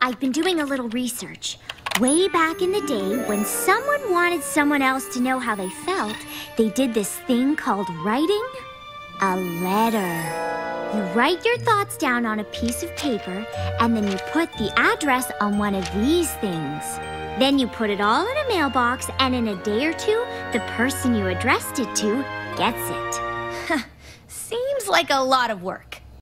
I've been doing a little research. Way back in the day, when someone wanted someone else to know how they felt, they did this thing called writing a letter. You write your thoughts down on a piece of paper, and then you put the address on one of these things. Then you put it all in a mailbox, and in a day or two, the person you addressed it to gets it. Seems like a lot of work.